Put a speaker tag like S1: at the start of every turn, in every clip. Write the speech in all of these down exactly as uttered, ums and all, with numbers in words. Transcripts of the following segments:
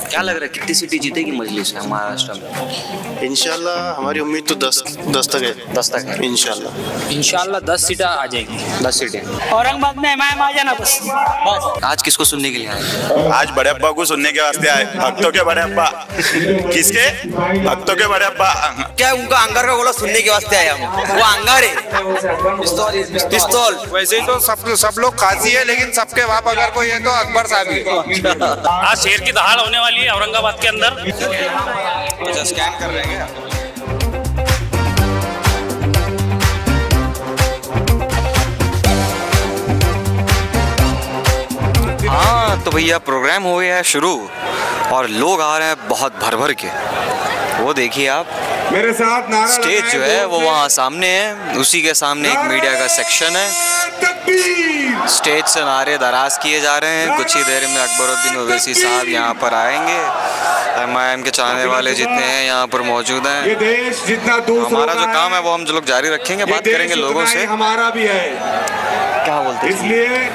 S1: क्या लग रहा है कितनी सीटें जीतेगी मजलिस है महाराष्ट्र में?
S2: इंशाल्लाह हमारी उम्मीद तो दस दस तक है।
S1: दस तक है
S2: इंशाल्लाह
S3: इंशाल्लाह दस सीटें आ जाएगी।
S1: दस सीटें
S3: औरंगाबाद में इमाम आ जाना बस बस।
S1: आज किसको सुनने के लिए आए?
S4: आज बड़े अब्बा को सुनने के वास्ते आए, भक्तों के बड़े अब्बा। किसके? भक्तों के बड़े अब्बा।
S5: क्या उनका अंगार का गोला सुनने के वास्ते आए हम? वो अंगार है पिस्तौल।
S6: वैसे तो सब सब लोग काजी है, लेकिन सबके बाप अगर कोई है तो अकबर साहब ही।
S3: आज शेर की दहाड़ होने वाली है औरंगाबाद के अंदर।
S4: अच्छा स्कैन कर रहे हैं क्या?
S1: हाँ तो भैया प्रोग्राम हो गया है शुरू और लोग आ रहे हैं बहुत भर भर के। वो देखिए आप,
S6: मेरे साथ नारा
S1: स्टेज जो है वो वहाँ सामने है, उसी के सामने एक मीडिया का सेक्शन है। स्टेज से नारे दराज किए जा रहे हैं। कुछ ही देर में अकबरुद्दीन ओवैसी साहब यहाँ पर आएंगे। एम आई एम के चाहने वाले जितने हैं यहाँ पर मौजूद हैं।
S6: ये देश जितना दूर
S1: हमारा जो काम है वो हम जो लोग जारी रखेंगे, बात करेंगे लोगों से।
S6: हमारा भी है।
S1: क्या बोलते हैं?
S6: इसलिए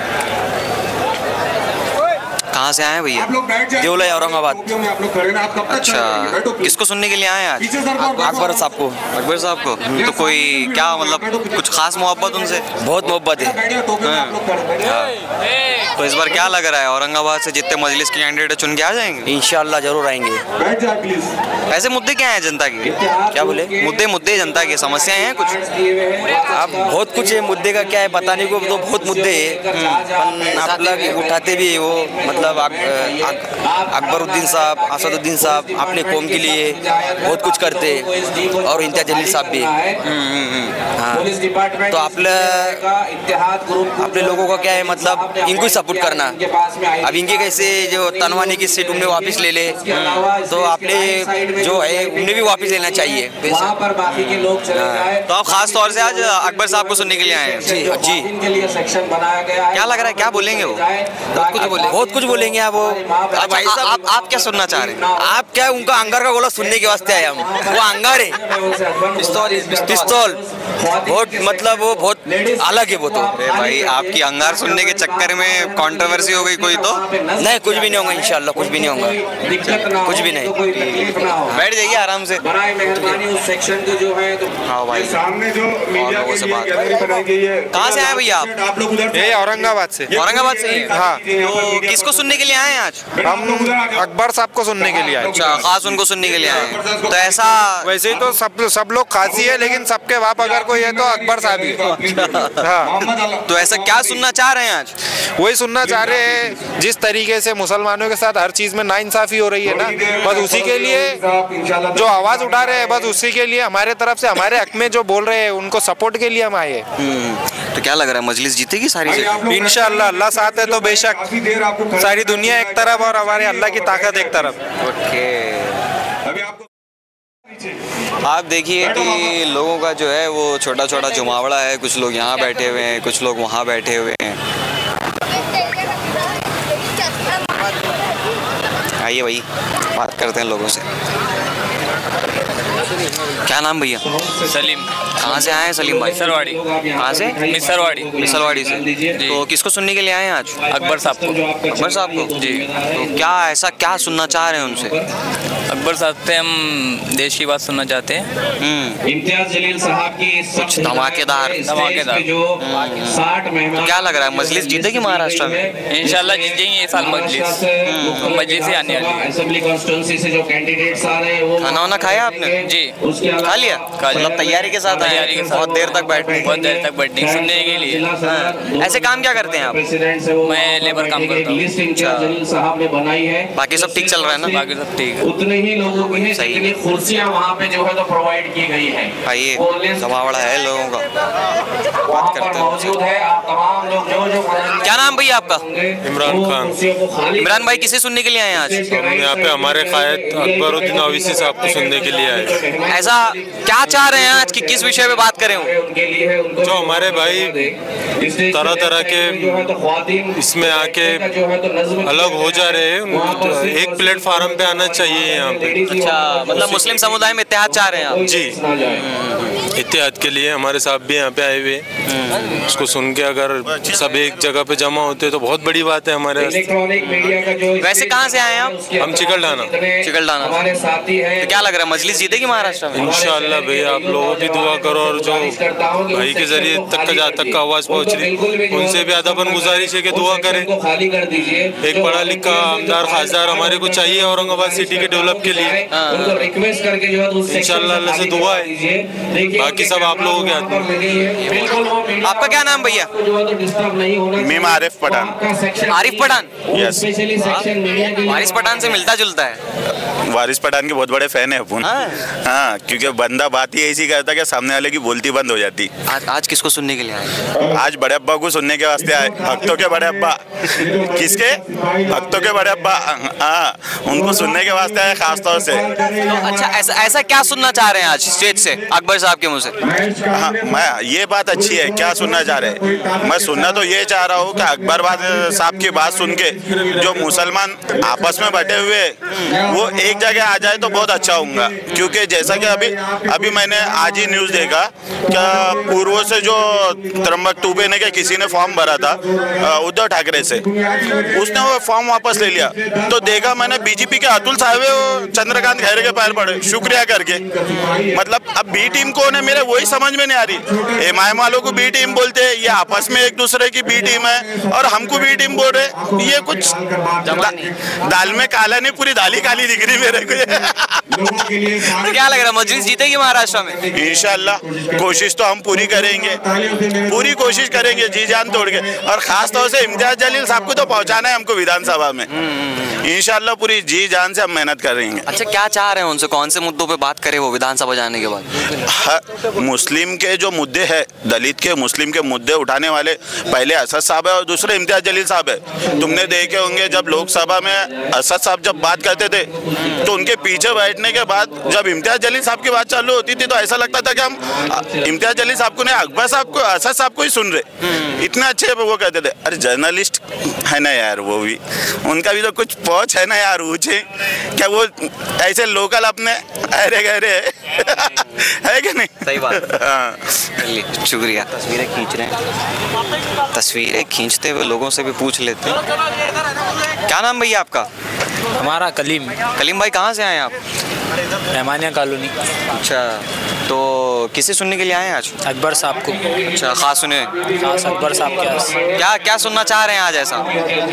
S1: कहाँ से आए हैं भैया?
S5: देवलाई औरंगाबाद।
S1: अच्छा, किसको सुनने के लिए आए हैं आज?
S5: अकबर साहब को।
S1: अकबर साहब को? तो कोई क्या मतलब कुछ खास मोहब्बत उनसे?
S5: बहुत मोहब्बत है।
S1: हाँ। तो इस बार क्या लग रहा है, औरंगाबाद से जितने मजलिस के कैंडिडेट चुन के आ जाएंगे?
S5: इंशाल्लाह जरूर आएंगे।
S1: ऐसे मुद्दे क्या हैं जनता के?
S5: क्या बोले?
S1: मुद्दे मुद्दे जनता की समस्याएं हैं कुछ?
S5: अब बहुत कुछ है, मुद्दे का क्या है बताने को तो बहुत मुद्दे है। आप लोग उठाते भी वो मतलब अकबरुद्दीन साहब, असदुद्दीन साहब अपने कौम के लिए बहुत कुछ करते, और इम्तियाज जलील साहब भी। हाँ तो आपले अपने लोगों का क्या है मतलब इनको सपोर्ट करना। अब इनके कैसे जो तनवानी की सीट उन्हें वापस ले ले, तो आपने जो है उन्हें भी वापस लेना चाहिए।
S1: तो आप खास तौर से आज अकबर साहब को सुनने के लिए आए हैं?
S5: जी जी।
S1: क्या लग रहा है, क्या बोलेंगे वो?
S5: बहुत कुछ बोलेंगे, बहुत कुछ बोलेंगे आप। वो
S1: अच्छा, भाई साहब आप, आप क्या सुनना चाह रहे हैं?
S5: आप क्या उनका अंगार का गोला सुनने के वास्ते आए हम? वो अंगार है पिस्तौल। बहुत मतलब वो बहुत अलग है वो तो।
S1: भाई आपकी अंगार सुनने के चक्कर में कंट्रोवर्सी हो गई कोई तो?
S5: नहीं, कुछ भी नहीं होगा इंशाल्लाह, कुछ भी नहीं होगा, कुछ भी नहीं।
S1: बैठ जाइए आराम से। हाँ भाई,
S6: सामने जो मीडिया
S1: लोगों से बात।
S6: बनाई गई है।
S1: कहाँ से आए भैया आप?
S6: ये औरंगाबाद से।
S1: औरंगाबाद से?
S6: हाँ।
S1: तो किसको सुनने के लिए आए हैं आज?
S6: हम अकबर साहब को सुनने के लिए आए।
S1: अच्छा, खास उनको सुनने के लिए आए हैं। तो ऐसा
S6: वैसे तो सब सब लोग काजी है, लेकिन सबके बाप अगर कोई है तो अकबर साहब ही। हाँ।
S1: तो ऐसा क्या सुनना चाह रहे हैं आज?
S6: वही सुनना चाह रहे हैं, जिस तरीके से मुसलमानों के साथ हर चीज में नाइंसाफी हो रही है ना, बस उसी के लिए जो आवाज उठा रहे हैं, बस उसी के लिए हमारे तरफ से हमारे हक में जो बोल रहे हैं उनको सपोर्ट के लिए हम आए हैं।
S1: तो क्या लग रहा है, मजलिस जीतेगी सारी?
S6: इंशाल्लाह अल्लाह साथ है तो बेशक सारी दुनिया एक तरफ और हमारे अल्लाह की ताकत एक तरफ।
S1: ओके, आप देखिए कि लोगों का जो है वो छोटा छोटा जुमावड़ा है। कुछ लोग यहाँ बैठे हुए हैं, कुछ लोग वहाँ बैठे हुए हैं। आइए भाई, बात करते हैं लोगों से। क्या नाम भैया?
S3: सलीम।
S1: कहाँ से आए हैं सलीम भाई?
S3: मिसरवाड़ी।
S1: कहाँ से?
S3: मिसरवाड़ी।
S1: मिसरवाड़ी से। तो किसको सुनने के लिए आए हैं आज?
S3: अकबर साहब को।
S1: अकबर साहब को?
S3: जी।
S1: तो क्या ऐसा क्या सुनना चाह रहे हैं उनसे?
S3: अकबर साहब से हम देश की बात सुनना चाहते हैं।
S7: इम्तियाज जलील साहब की
S1: कुछ धमाकेदार
S3: धमाकेदार
S7: जो साठ मेहमान।
S1: क्या लग रहा है, मजलिस जीतेगी महाराष्ट्र में?
S3: इंशाल्लाह जीतेंगे ये साल मजलिस। मजलिस से आने वाली।
S7: असेंबली कॉन्स्टिट्यूंसी से जो कैंडिडेट्स आ रहे हैं वो
S1: खाना वाना खाया आपने?
S3: जी।
S1: खा लिया? मतलब तैयारी के साथ आए?
S3: तैयारी के साथ।
S1: बहुत देर तक बैठे?
S3: बहुत देर तक बैठने सुनने के लिए।
S1: हाँ। ऐसे काम क्या करते हैं आप?
S3: मैं लेबर काम करता हूँ।
S7: लिस्ट इम्तियाज जलील साहब ने बनाई है।
S1: बाकी सब ठीक चल रहा है ना?
S3: बाकी सब ठीक है।
S7: उतने ही लोगों की है जितनी कुर्सियां वहाँ पे जो है तो प्रोवाइड की गई है।
S1: आइए, जमावड़ा है लोगों का, बात करते हैं।
S7: मौजूद है आप तमाम लोग जो जो।
S1: क्या नाम भैया आपका?
S8: इमरान खान।
S1: इमरान भाई किसे सुनने के लिए आए हैं आज?
S8: हम यहाँ पे हमारे कायद अकबरुद्दीन ओवैसी साहब को सुनने के लिए आए।
S1: ऐसा क्या चाह रहे हैं आज कि किस विषय पे बात करें?
S8: जो हमारे भाई तरह तरह के इसमें आके अलग हो जा रहे हैं, एक प्लेटफार्म पे आना चाहिए यहाँ पे।
S1: अच्छा, मतलब मुस्लिम समुदाय में इत्तेहाद चाह रहे हैं आप?
S8: जी। इत्तेहाद के लिए हमारे साहब भी यहाँ पे आए हुए हैं। उसको सुन के अगर सब एक जगह पे जमा होते तो बहुत बड़ी बात है हमारे वास्ते।
S1: वैसे कहाँ से आए हैं आप?
S8: हम चिकलठाना।
S1: चिकलठाना। तो क्या लग रहा है मजलिस जीतेगी महाराष्ट्र में?
S8: इंशाल्लाह भैया, आप लोगों की दुआ करो और जो भाई के जरिए तक जहाँ तक का आवाज़ पहुँच रही उनसे भी अदबन गुजारिश है कि दुआ करें। एक पढ़ा लिखा आमदार खासदार हमारे को चाहिए औरंगाबाद सिटी के डेवलप के लिए। इंशाल्लाह अल्लाह से दुआ है, बाकी सब आप लोगों के हाथ में।
S1: आपका क्या नाम भैया?
S4: मीम आरिफ पठान।
S1: आरिफ पठान?
S4: यस।
S1: वारिस पठान से मिलता जुलता है।
S4: वारिस पठान के बहुत बड़े फैन है अपन। हाँ, क्योंकि बंदा बात ही ऐसी करता कि सामने वाले की बोलती बंद हो जाती।
S1: आज आज किसको सुनने के लिए आए?
S4: आज बड़े अब्बा को सुनने के वास्ते आए। भक्तों के बड़े अब्बा। किसके? भक्तों के बड़े अब्बा। हाँ, उनको सुनने के वास्ते आए खास तौर से।
S1: तो अच्छा, ऐसा ऐसा क्या सुनना चाह रहे हैं आज स्टेज से अकबर साहब के मुंह से?
S4: हाँ, मैं ये बात अच्छी है। क्या सुनना चाह रहे हैं? मैं सुनना तो ये चाह रहा हूँ कि अकबर साहब की बात सुन के जो मुसलमान आपस में बटे हुए वो एक जगह आ जाए तो बहुत अच्छा होगा। क्योंकि जैसा कि अभी अभी मैंने आज ही न्यूज़ देखा क्या पूर्व से जो त्र्यंबक तुबे ने क्या किसी ने फॉर्म भरा था उद्धव ठाकरे से, उसने वो फॉर्म वापस ले लिया। तो देखा मैंने बीजेपी के अतुल साहब चंद्रकांत खैरे के पैर पड़े शुक्रिया करके। मतलब अब बी टीम कौन है मेरे वही समझ में नहीं आ रही। एम आई एम वालों को बी टीम बोलते हैं, ये आपस में एक दूसरे की बी टीम है और हमको बी टीम बोल रहे। ये कुछ दा, दाल में काला नहीं, पूरी दाल ही काली दिख रही मेरे को।
S1: तो क्या लग रहा है मजलिस जीतेगी महाराष्ट्र में?
S4: इंशाल्लाह कोशिश तो हम पूरी करेंगे, पूरी कोशिश करेंगे जी जान तोड़ के। और खास तौर से इम्तियाज जलील साहब को तो पहुंचाना है हमको विधानसभा में। इंशाल्लाह पूरी जी जान से हम मेहनत करेंगे।
S1: अच्छा, क्या चाह रहे हैं उनसे? कौन से मुद्दों पे बात करें वो विधानसभा जाने के बाद?
S4: मुस्लिम के जो मुद्दे हैं, दलित के मुस्लिम के मुद्दे उठाने वाले पहले असद साहब है और दूसरे इम्तियाज जलील साहब है। तुमने देखे होंगे जब लोकसभा में असद साहब जब बात करते थे तो उनके पीछे बैठने के बाद जब इम्तियाज जलील साहब की बात चालू होती थी तो ऐसा लगता था कि हम इम्तियाज जलील साहब को नहीं अकबर साहब को असद साहब को ही सुन रहे। इतना अच्छे वो कहते थे। अरे जर्नलिस्ट है ना यार, वो भी उनका भी तो कुछ पहुंच है ना यार ऊंचे। क्या वो ऐसे लोकल अपने अरे गहरे है कि नहीं?
S1: सही बात। हाँ, चलिए शुक्रिया। तस्वीरें खींच रहे हैं, तस्वीरें खींचते हुए लोगों से भी पूछ लेते हैं। क्या नाम भैया आपका?
S3: हमारा कलीम।
S1: कलीम भाई कहाँ से आए आप?
S3: रहमानिया कॉलोनी।
S1: अच्छा, तो किसे सुनने के लिए आए हैं आज?
S3: अकबर साहब को।
S1: अच्छा, खास सुने?
S3: खास अकबर साहब के।
S1: क्या क्या सुनना चाह रहे हैं आज ऐसा?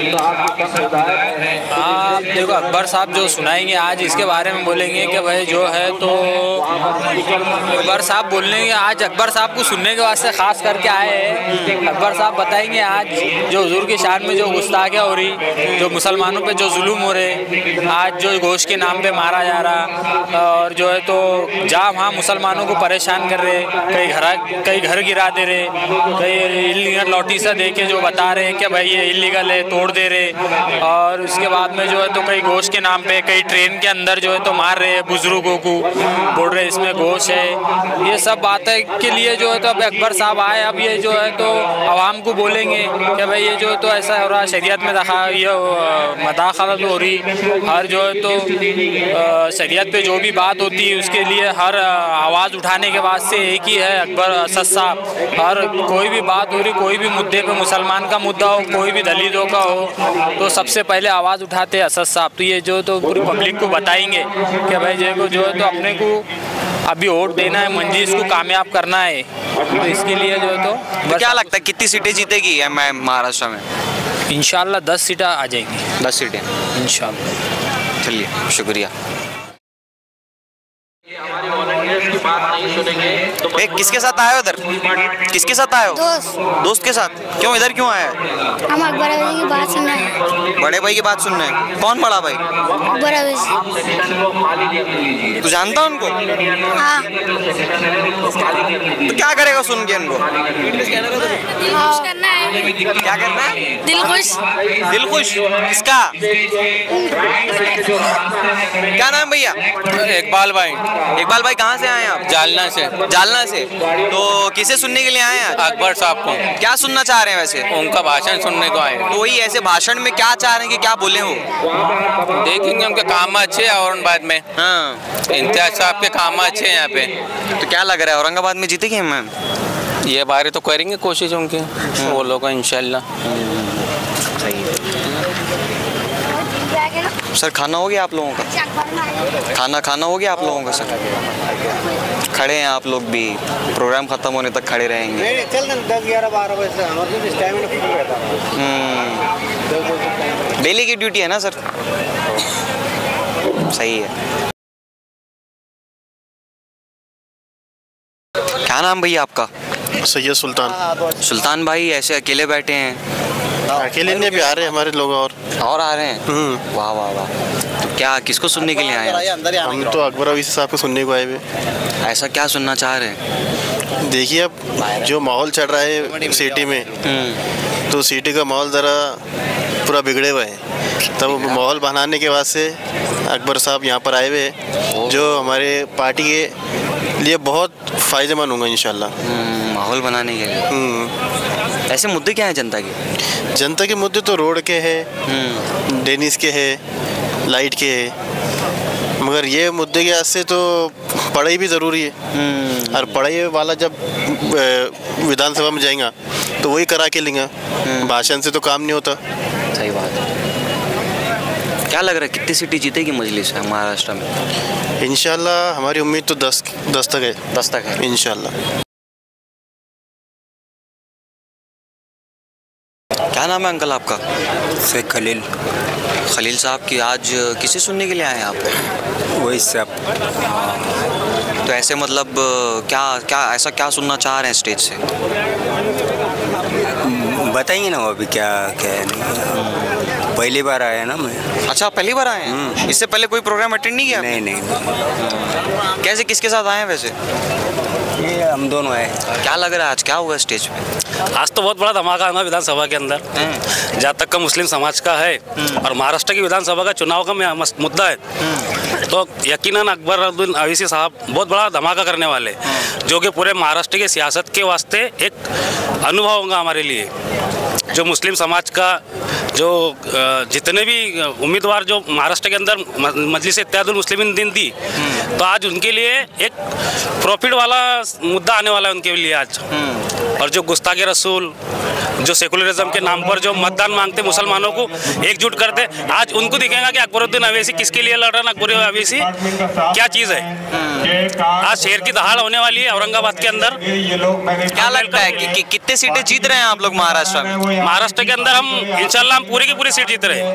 S3: आप देखो अकबर साहब जो सुनाएंगे आज इसके बारे में बोलेंगे कि भाई जो है तो अकबर साहब बोलेंगे आज अकबर साहब को सुनने के वास्ते खास करके आए हैं। अकबर साहब बताएंगे आज जो हुजूर की शान में जो गुस्ताखियाँ हो रही, जो मुसलमानों पे जो जुल्म हो रहे, आज जो गोश्त के नाम पे मारा जा रहा और जो है तो जहाँ वहाँ मुसलमानों को परेशान कर रहे, कई घर कई घर गिरा दे रहे, कई इलीगल नोटिस दे के जो बता रहे हैं कि भाई ये इलीगल है, तोड़ दे रहे। और उसके बाद में जो है तो कई गोश्त के नाम पे कई ट्रेन के अंदर जो है तो मार रहे हैं बुजुर्गों को, बोल रहे इसमें गोश्त है। ये सब बातें के लिए जो है तो अब अकबर साहब आए, अब ये जो है तो आवाम को बोलेंगे कि भाई ये जो है तो ऐसा हो रहा, शरीयत में दखा ये मदाखलत हो रही, हर जो है तो शरीयत पे जो भी बात होती है उसके लिए हर आवाज़ उठाने के वास्ते एक ही है अकबर असद साहब। हर कोई भी बात हो रही, कोई भी मुद्दे पे, मुसलमान का मुद्दा हो, कोई भी दलितों का हो, तो सबसे पहले आवाज़ उठाते हैं असद साहब। तो ये जो तो पूरी पब्लिक को बताएंगे कि भाई जो जो है तो अपने को अभी वोट देना है, मंजिल को कामयाब करना है, तो इसके लिए जो है तो,
S1: तो क्या लगता है कितनी सीटें जीतेगी एम आई महाराष्ट्र में?
S3: इंशाल्लाह दस सीटें आ जाएंगी।
S1: दस सीटें इंशाल्लाह। चलिए शुक्रिया। ए, किसके साथ आए हो इधर? किसके साथ आए हो?
S9: दोस्त।
S1: दोस्त के साथ? क्यों इधर क्यों आए?
S9: हम अकबर भाई की बात सुनना है।
S1: बड़े भाई की बात सुनना है? कौन बड़ा भाई?
S9: अकबर भाई।
S1: तू जानता उनको?
S9: हाँ।
S1: तो क्या करेगा सुन के उनको?
S9: खुश करना है।
S1: क्या करना है?
S9: दिल खुश।
S1: दिल खुश किसका? क्या नाम भैया?
S3: इकबाल भाई।
S1: इकबाल भाई कहाँ से आए हैं आप?
S3: जालना से।
S1: जालना से। तो किसे सुनने के लिए आए हैं?
S3: अकबर साहब को।
S1: क्या सुनना चाह रहे हैं वैसे?
S3: उनका भाषण सुनने को आए।
S1: तो वही ऐसे भाषण में क्या चाह रहे हैं कि क्या बोले वो?
S3: देखेंगे उनके काम अच्छे हैं औरंगाबाद में।
S1: हाँ,
S3: इम्तियाज साहब के काम अच्छे हैं यहाँ पे।
S1: तो क्या लग रहा है औरंगाबाद में जीतेगी मैम?
S3: ये बारे तो करेंगे कोशिश उनकी, वो लोग इंशाल्लाह।
S1: सही है। सर खाना हो गया आप लोगों का? खाना खाना हो गया आप लोगों का सर? खड़े हैं आप लोग भी, प्रोग्राम खत्म होने तक खड़े रहेंगे?
S2: दस ग्यारह बारह बजे से
S1: डेली की ड्यूटी है ना सर? सही है। क्या नाम भैया आपका?
S2: सैयद सुल्तान।
S1: सुल्तान भाई ऐसे अकेले बैठे हैं?
S2: अकेले नहीं, भी आ रहे हैं हमारे लोग और
S1: और आ रहे हैं। वाह वाह वाह। तो क्या किसको सुनने के लिए आए हैं?
S2: हम तो अकबर अवीसी साहब को सुनने को आए हुए।
S1: ऐसा क्या सुनना चाह रहे हैं?
S2: देखिए अब जो माहौल चल रहा है सिटी में, तो सिटी का माहौल ज़रा पूरा बिगड़े हुए है। तब माहौल बनाने के वास्ते अकबर साहब यहाँ पर आए हुए हैं, जो हमारे पार्टी के लिए बहुत फ़ायदेमंद होंगे इंशाल्लाह।
S1: माहौल बनाने के लिए ऐसे मुद्दे क्या हैं जनता के?
S2: जनता के मुद्दे तो रोड के हैं, डेनिस के हैं, लाइट के हैं, मगर ये मुद्दे के वास्ते तो पढ़ाई भी ज़रूरी है। और पढ़ाई वाला जब विधानसभा में जाएगा तो वही करा के लेंगे, भाषण से तो काम नहीं होता।
S1: सही बात है। क्या लग रहा है कितनी सीटें जीतेगी मजलिस है महाराष्ट्र में?
S2: इंशाल्लाह हमारी उम्मीद तो दस दस तक है।
S1: दस तक है
S2: इंशाल्लाह।
S1: क्या नाम है अंकल आपका?
S10: शेख खलील।
S1: खलील साहब की आज किसे सुनने के लिए आए हैं आप?
S10: वही सब।
S1: तो ऐसे मतलब क्या क्या ऐसा क्या सुनना चाह रहे हैं स्टेज से?
S10: बताइए ना वो अभी क्या क्या है। नहीं पहली बार आया ना मैं।
S1: अच्छा पहली बार आए हैं? इससे पहले कोई प्रोग्राम अटेंड नहीं किया?
S10: नहीं नहीं।
S1: कैसे किसके साथ आए हैं वैसे?
S10: ये हम दोनों आए।
S1: क्या लग रहा है आज क्या हुआ स्टेज पे?
S11: आज तो बहुत बड़ा धमाका है ना विधानसभा के अंदर, जहाँ तक का मुस्लिम समाज का है और महाराष्ट्र की विधानसभा का चुनाव का मुद्दा है, तो यकीनन अकबर अवीसी साहब बहुत बड़ा धमाका करने वाले, जो कि पूरे महाराष्ट्र की सियासत के वास्ते एक अनुभव होगा हमारे लिए। जो मुस्लिम समाज का जो जितने भी उम्मीदवार जो महाराष्ट्र के अंदर मजलिस इत्तेहादुल मुस्लिमीन दिन थी, तो आज उनके लिए एक प्रॉफिट वाला मुद्दा आने वाला है उनके लिए आज। और जो गुस्ताखे रसूल, जो सेकुलरिज्म के नाम पर जो मतदान मांगते मुसलमानों को एकजुट करते, आज उनको दिखेगा कि अकबरुद्दीन अवैसी किसके लिए लड़ रहे हैं। अकबर अवैसी क्या चीज़ है। आज शेर की दहाड़ होने वाली है औरंगाबाद के अंदर।
S1: क्या लगता है कि, कि कितने सीटें जीत रहे हैं आप लोग महाराष्ट्र में?
S11: महाराष्ट्र के अंदर हम इंशाल्लाह हम पूरी की पूरी सीट जीत रहे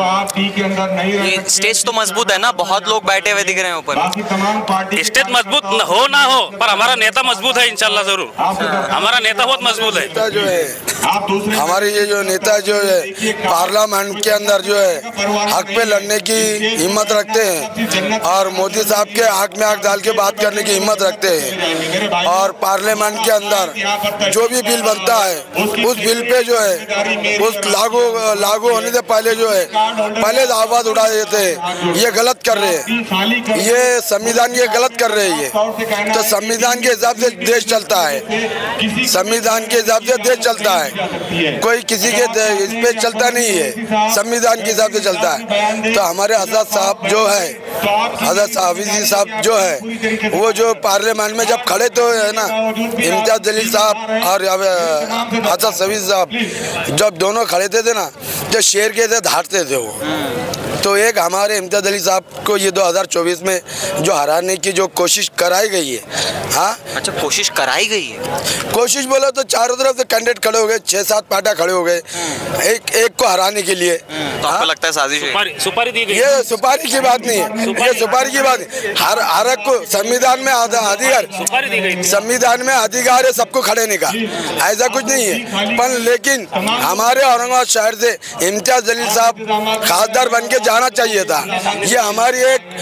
S11: हैं।
S1: ये स्टेज तो मजबूत है ना, बहुत लोग बैठे हुए दिख रहे हैं ऊपर।
S11: स्टेज मजबूत हो ना हो, पर हमारा नेता मजबूत है इंशाल्लाह जरूर। हमारा नेता बहुत मजबूत है।
S12: जो है हमारे ये जो नेता जो है पार्लियामेंट के अंदर जो है हक पे लड़ने की हिम्मत रखते हैं, और मोदी साहब के हक में हक डाल के बात करने की हिम्मत रखते हैं। और पार्लियामेंट के अंदर जो भी बिल बनता है उस बिल पे जो है उस लागू लागू होने से पहले जो है पहले आवाज उड़ा देते हैं, ये गलत कर रहे हैं, ये संविधान ये गलत कर रहे हैं। ये तो संविधान के हिसाब से देश चलता है, संविधान के हिसाब से देश चलता है, कोई किसी के इस पे चलता नहीं है, संविधान के हिसाब से चलता है। तो हमारे आजाद साहब जो है, आजाद हाफिजी साहब जो है, वो जो पार्लियामेंट में जब खड़े तो है ना, इम्तियाज जलील साहब और आजाद सवीज साहब जब दोनों खड़े थे, थे ना, जो शेर के थे धारते थे वो। तो एक हमारे इम्तियाज अली साहब को ये दो हज़ार चौबीस में जो हराने की जो कोशिश कराई गई है। हाँ
S1: अच्छा, कोशिश कराई गई है।
S12: कोशिश बोला तो चारों तरफ से कैंडिडेट खड़े हो गए, छह सात पार्टियां खड़े हो गए एक एक को हराने के लिए।
S1: तो आपको लगता है साजिश है?
S11: सुपारी, सुपारी दी गई।
S12: ये सुपारी की बात नहीं है, ये सुपारी की बात है। हर हरक को संविधान में अधिकार, संविधान में अधिकार है सबको खड़े होने का, ऐसा कुछ नहीं है। पर लेकिन हमारे औरंगाबाद शहर से इम्तियाज अली साहब खासदार बन के जाना चाहिए था। ये हमारी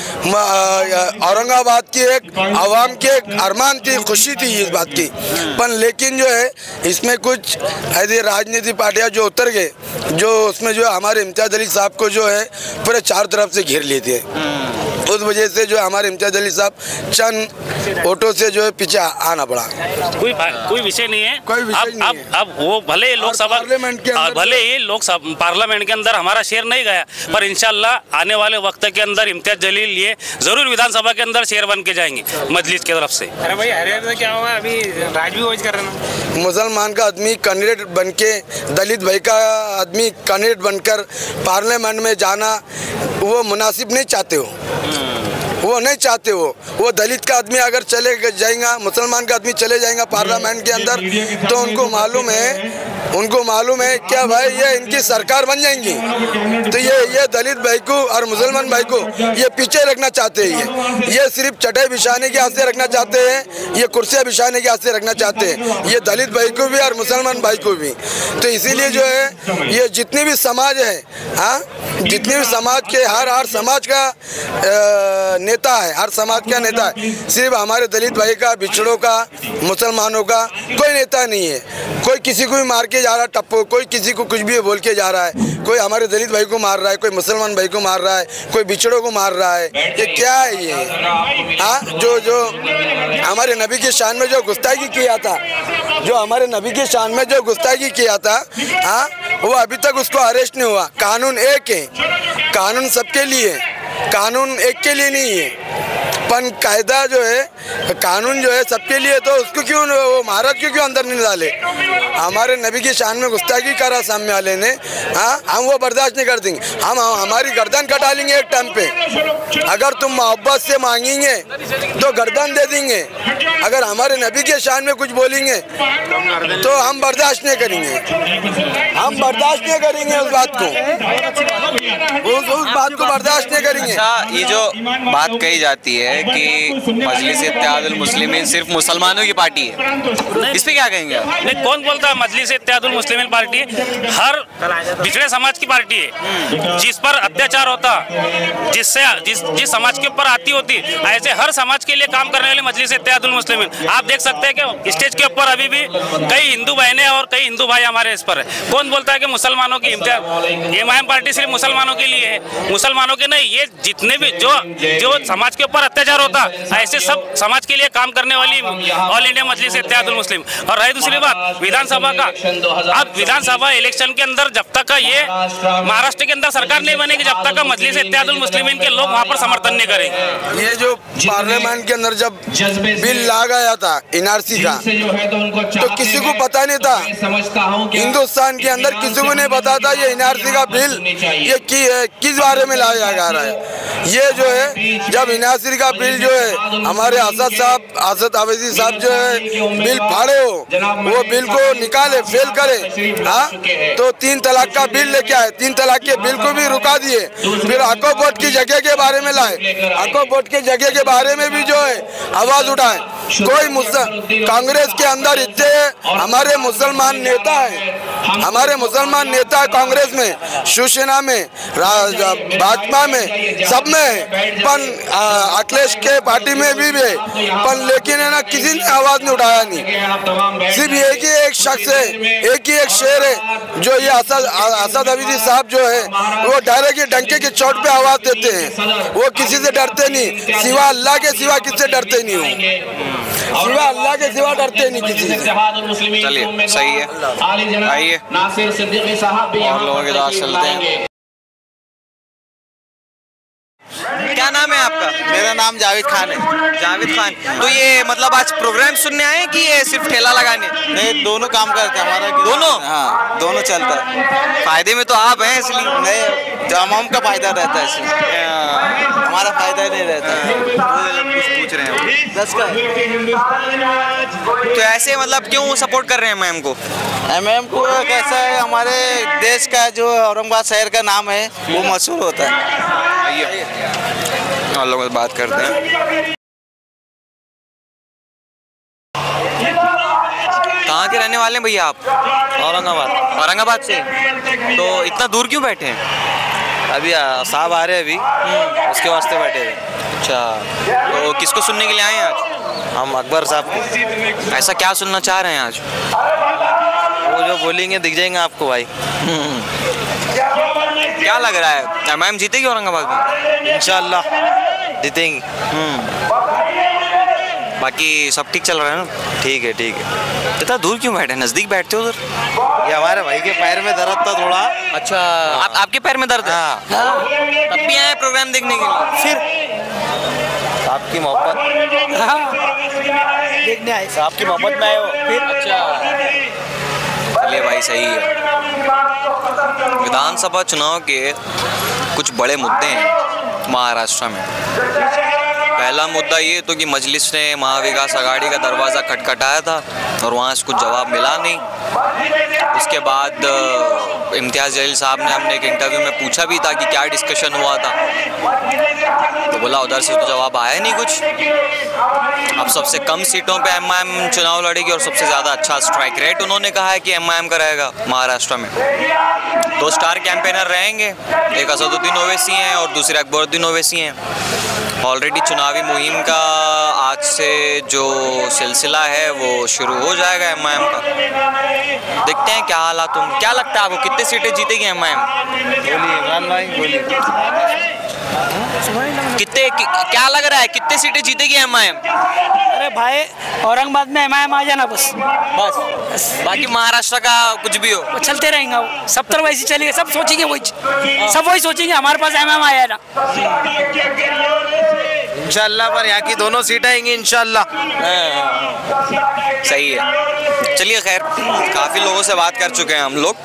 S12: एक औरंगाबाद की एक आवाम की एक अरमान थी, खुशी थी इस बात की। पर लेकिन जो है इसमें कुछ ऐसी राजनीतिक पार्टियां जो उतर गए, जो उसमें जो हमारे इम्तियाज अली साहब को जो है पूरे चारों तरफ से घेर लेते हैं। उस वजह से जो हमारे इम्तियाज अली साहब चंद वोटों से जो है पीछे आना पड़ा।
S11: कोई कोई विषय नहीं है,
S12: कोई विषय
S11: अब
S12: नहीं
S11: अब
S12: है।
S11: अब वो भले ही लोकसभा भले ही लोकसभा पार्लियामेंट के अंदर हमारा शेर नहीं गया, पर इंशाल्लाह आने वाले वक्त के अंदर इम्तियाज जलील ये जरूर विधानसभा के अंदर शेर बन के जाएंगे मजलिस की तरफ से।
S6: अरे भाई हरियाणा में क्या हुआ, अभी राज भी वोज कर रहे हैं।
S12: मुसलमान का आदमी कैंडिडेट बन के, दलित भाई का आदमी कैंडिडेट बनकर पार्लियामेंट में जाना वो मुनासिब नहीं चाहते हो, वो नहीं चाहते हो। वो दलित का आदमी अगर चले जाएगा, मुसलमान का आदमी चले जाएगा पार्लियामेंट के अंदर, तो उनको मालूम है उनको मालूम है क्या भाई ये इनकी सरकार बन जाएंगी, तो ये ये दलित भाई को और मुसलमान भाई को ये पीछे रखना चाहते हैं। ये ये सिर्फ चटाई बिछाने के हाथ से रखना चाहते हैं, ये कुर्सियाँ बिछाने के हाथ से रखना चाहते हैं, ये दलित भाई को भी और मुसलमान भाई को भी। तो इसीलिए जो है ये जितने भी समाज है, हाँ जितने भी समाज के हर हर समाज का नेता है, हर समाज का नेता है, सिर्फ हमारे दलित भाई का, बिछड़ों का, मुसलमानों का कोई नेता नहीं है। कोई किसी को भी मार के जा रहा है टप्पो, कोई किसी को कुछ भी बोल के जा रहा है, कोई हमारे दलित भाई को मार रहा है, कोई मुसलमान भाई को मार रहा है, कोई बिछड़ों को मार रहा है। ये क्या है ये? हाँ जो जो हमारे नबी की शान में जो गुस्ताखी किया था, जो हमारे नबी की शान में जो गुस्ताखी किया था, हाँ वो अभी तक उसको अरेस्ट नहीं हुआ। कानून एक है, कानून सबके लिए, कानून एक के लिए नहीं है, पर कायदा जो है, कानून जो है सबके लिए, तो उसको क्यों वो महाराज क्यों क्यों अंदर नहीं डाले? हमारे नबी की शान में गुस्ताखी करा सामने वाले ने, हाँ हम वो बर्दाश्त नहीं कर देंगे। हम हमारी गर्दन कटा लेंगे एक टाइम पे। अगर तुम मोहब्बत से मांगेंगे तो गर्दन दे देंगे, अगर हमारे नबी के शान में कुछ बोलेंगे तो हम बर्दाश्त नहीं करेंगे, हम बर्दाश्त नहीं करेंगे उस बात को, उस, उस बात को बर्दाश्त नहीं करेंगे।
S1: अच्छा, ये जो बात कही जाती है कि मजलिस इत्तेहादुल मुस्लिमीन सिर्फ मुसलमानों की पार्टी है, इस पे क्या कहेंगे?
S11: नहीं, कौन बोलता है मजलिस इत्तेहादुल मुस्लिमीन पार्टी हर पिछड़े समाज की पार्टी है। जिस पर अत्याचार होता, जिससे जिस जिस समाज के ऊपर आती होती, ऐसे हर समाज के लिए काम करने वाली मजलिस इत्तेहादुल मुस्लिमीन। आप देख सकते हैं कि स्टेज के ऊपर अभी भी कई हिंदू बहनें और कई हिंदू भाई हमारे इस पर है। कौन बोलता है कि मुसलमानों की एम पार्टी सिर्फ मुसलमानों के लिए है? मुसलमानों के नहीं, ये जितने भी जो जो समाज के ऊपर अत्याचार होता, ऐसे सब समाज के लिए काम करने वाली ऑल इंडिया मजलिस इत्तेहादुल मुस्लिम। और रही दूसरी बात विधानसभा का, अब विधानसभा इलेक्शन के अंदर जब तक का ये महाराष्ट्र के अंदर सरकार नहीं बनेगी, जब तक का मजलिस इत्तेहादुल मुस्लिमीन के लोग वहाँ पर समर्थन नहीं करेंगे।
S12: ये जो पार्लियामेंट के अंदर जब बिल ला गया था एनआरसी का, तो किसी को पता नहीं था, हिंदुस्तान के अंदर किसी को नहीं पता था ये एनआरसी का बिल ये कि, किस बारे में लाया जा रहा है। ये जो है जब एनआरसी का बिल जो है हमारे असद साहब, असद अवैसी साहब जो है बिल फाड़े हो, वो बिल को निकाले, फेल करे, हाँ तो तीन तलाक का बिल लेके आए, तीन तलाक के बिल को भी रुका दिए, फिर हको वोट की जगह के बारे में लाए, हको वोट की जगह के बारे में भी जो है आवाज उठाए। कोई कांग्रेस के अंदर इतने हमारे मुसलमान नेता है, हमारे मुसलमान नेता कांग्रेस में, शिवसेना में, भाजपा में, सब में है, पर अखिलेश के पार्टी में भी है, पर लेकिन है ना किसी ने आवाज नहीं उठाया नहीं। सिर्फ एक ही एक शख्स है, एक ही एक शेर है जो ये असद असद अवैसी साहब जो है वो डायरेक्ट डंके की चोट पे आवाज देते हैं। वो किसी से डरते नहीं, सिवा अल्लाह के सिवा किससे डरते नहीं हो, सिवा अल्लाह के सिवा डरते नहीं किसी से।
S1: चलिए सही है, आइए और लोगों के साथ चलते हैं। क्या नाम है आपका?
S13: मेरा नाम जावेद खान है।
S1: जावेद खान, तो ये मतलब आज प्रोग्राम सुनने आए हैं कि ये सिर्फ ठेला लगाने?
S13: नहीं, दोनों काम करते हैं हमारा।
S1: दोनों?
S13: हाँ, दोनों चलता है।
S1: फायदे में तो आप हैं इसलिए?
S13: नहीं, तमाम का फायदा रहता है इसलिए, हमारा फायदा नहीं रहता है।
S1: कुछ पूछ रहे हैं दस का, तो ऐसे मतलब क्यों सपोर्ट कर रहे हैं मैम को?
S13: एम एम को कैसा है, हमारे देश का जो औरंगाबाद शहर का नाम है वो मशहूर होता है।
S1: और लोगों से बात करते हैं। कहाँ के रहने वाले हैं भैया आप?
S13: औरंगाबाद।
S1: औरंगाबाद से? तो इतना दूर क्यों बैठे हैं?
S13: अभी साहब आ रहे हैं, अभी उसके वास्ते बैठे हैं।
S1: अच्छा, तो किसको सुनने के लिए आए हैं आज?
S13: हम अकबर साहब को।
S1: ऐसा क्या सुनना चाह रहे हैं आज?
S13: वो जो बोलेंगे दिख जाएंगे आपको भाई।
S1: क्या लग रहा है, एम आई एम जीतेगी औरंगाबाद में?
S13: इंशाल्लाह। जीतेंगे।
S1: बाकी सब ठीक चल रहा है ना? ठीक है ठीक है। इतना दूर क्यों बैठे, नजदीक बैठते हो उधर?
S13: ये हमारे भाई के पैर में दर्द था थोड़ा।
S1: अच्छा, आप, आपके पैर में दर्द है?
S13: हाँ।
S1: तब भी आए प्रोग्राम देखने के लिए?
S13: फिर आपकी मोहब्बत
S14: देखने आए।
S13: आपकी मोहब्बत में आए हो फिर?
S1: अच्छा, चलिए भाई सही है। विधानसभा चुनाव के कुछ बड़े मुद्दे हैं महाराष्ट्र में। पहला मुद्दा ये तो कि मजलिस ने महाविकास आघाड़ी का दरवाज़ा खटखटाया था और वहाँ से कुछ जवाब मिला नहीं। उसके बाद इम्तियाज़ जलील साहब ने हमने एक इंटरव्यू में पूछा भी था कि क्या डिस्कशन हुआ था, तो बोला उधर से तो जवाब आया नहीं कुछ। अब सबसे कम सीटों पे एम आई एम चुनाव लड़ेगी और सबसे ज़्यादा अच्छा स्ट्राइक रेट उन्होंने कहा है कि एम आई एम का रहेगा महाराष्ट्र में। दो स्टार कैंपेनर रहेंगे, एक असदुद्दीन ओवैसी हैं और दूसरे अकबरुद्दीन ओवैसी हैं। ऑलरेडी चुनावी मुहिम का आज से जो सिलसिला है वो शुरू हो जाएगा एम आई एम का। देखते हैं क्या हालात। तुम क्या लगता है आपको कितने सीटें जीतेगी एम आई एम?
S13: बोलिए इमरान भाई बोलिए।
S1: कितने कि, क्या लग रहा है कितने सीटें जीतेगी एम आई एम?
S14: अरे भाई औरंगाबाद में एम आई एम आ जाना बस
S1: बस बाकी महाराष्ट्र का कुछ भी हो
S14: वो चलते रहेंगे। वो सब तरफ वैसे चलेंगे, सब सोचेंगे वही, सब वही सोचेंगे हमारे पास एम आई एम आया ना।
S13: इंशाल्लाह पर यहाँ की दोनों सीटें आएंगी इंशाल्लाह।
S1: सही है। चलिए खैर, काफ़ी लोगों से बात कर चुके हैं हम लोग।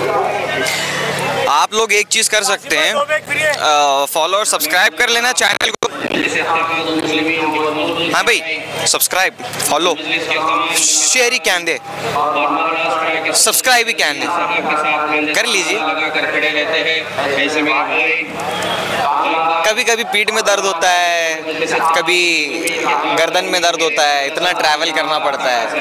S1: आप लोग एक चीज़ कर सकते हैं, फॉलो और सब्सक्राइब कर लेना चैनल को। हाँ भाई, सब्सक्राइब फॉलो शेयर ही कैन दे, सब्सक्राइब ही कैन दे कर लीजिए। कभी कभी पीठ में दर्द होता है, कभी गर्दन में दर्द होता है, इतना ट्रैवल करना पड़ता है,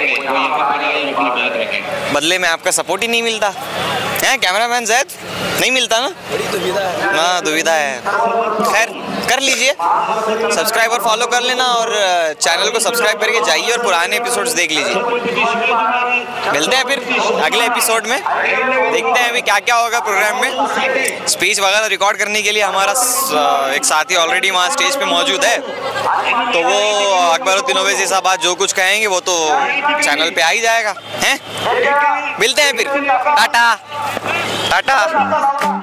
S1: बदले में आपका सपोर्ट ही नहीं मिलता है। कैमरामैन जैद नहीं मिलता ना, हाँ दुविधा है। खैर कर लीजिए, सब्सक्राइब और फॉलो कर लेना और चैनल को सब्सक्राइब करके जाइए और पुराने एपिसोड्स देख लीजिए। मिलते हैं फिर अगले एपिसोड में, देखते हैं अभी क्या क्या होगा प्रोग्राम में। स्पीच वगैरह रिकॉर्ड करने के लिए हमारा एक साथी ऑलरेडी वहाँ स्टेज पे मौजूद है, तो वो अकबरुद्दीन ओवैसी साहब आज जो कुछ कहेंगे वो तो चैनल पे आ ही जाएगा हैं। मिलते हैं फिर, टाटा टाटा।